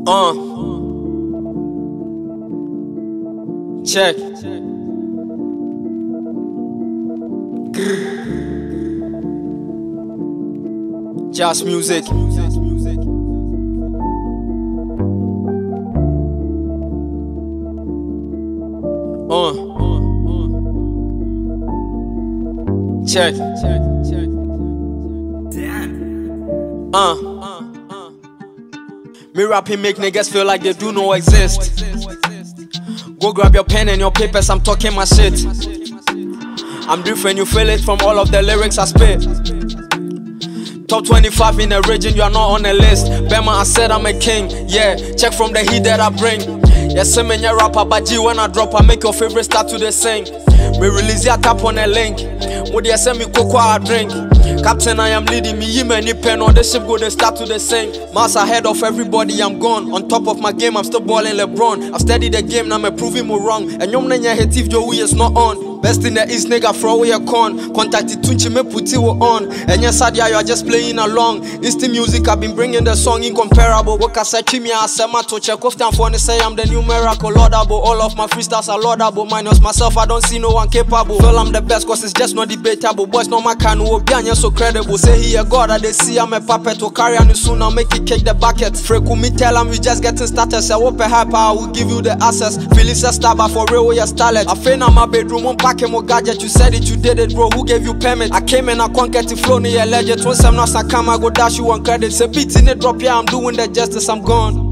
Check. JasMuzik. Check. Me rapping make niggas feel like they do not exist. Go grab your pen and your papers, I'm talking my shit. I'm different, you feel it from all of the lyrics I spit. Top 25 in the region, you are not on the list. Bema, I said I'm a king, yeah. Check from the heat that I bring. Yes, I'm a rapper, but G when I drop, I make your favorite start to the sing. Me release ya tap on a link. Would you send me Koko I drink? Captain, I am leading me, you many pen on the ship, go they start to the sing. Mass ahead of everybody, I'm gone. On top of my game, I'm still balling Lebron. I've studied the game, now I'm proving me wrong. And you're not hit if Joey is not on. Best in the East, nigga, throw away a con. Contacti Tunchi, me putti on. And yes, you are just playing along. Instant music, I've been bringing the song incomparable. What I say, Chimia, I said, my to check off time for say I'm the new miracle, laudable. All of my freestyles are laudable. Minus myself, I don't see no one capable. Feel I'm the best, cause it's just not debatable. Boys, no my kind who be so credible. Say he a god, they see I'm a puppet. To carry on soon, I'll make it cake the bucket. Freku me tell him we just getting started. Say, open hyper, I will give you the access. Felice a star, but for real, we are starlet. I feel in my bedroom, packing more gadget, you said it, you did it, bro. Who gave you permit? I came and I can't get the flow, near legend. Once I'm not, I come, I go dash you on credit. Say beats in it, drop, yeah, I'm doing the justice, I'm gone.